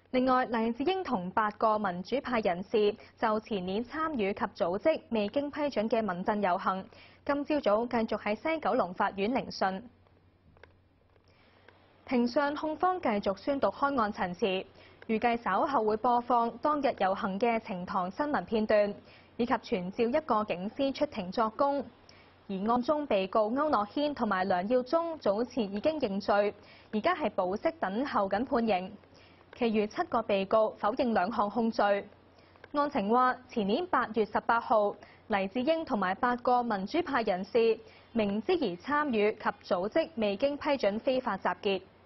另外，黎智英同8個民主派人士就前年參與及組織未經批准嘅民陣遊行，今朝早繼續喺西九龍法院聆訊。庭上控方繼續宣讀開案陳詞，預計稍後會播放當日遊行嘅呈堂新聞片段，以及傳召一個警司出庭作供。而案中被告區諾軒同埋梁耀忠早前已經認罪，而家係保釋等候緊判刑。其餘7個被告否認2項控罪。案情話，前年8月18號，黎智英同埋8個民主派人士明知而參與及組織未經批准非法集結。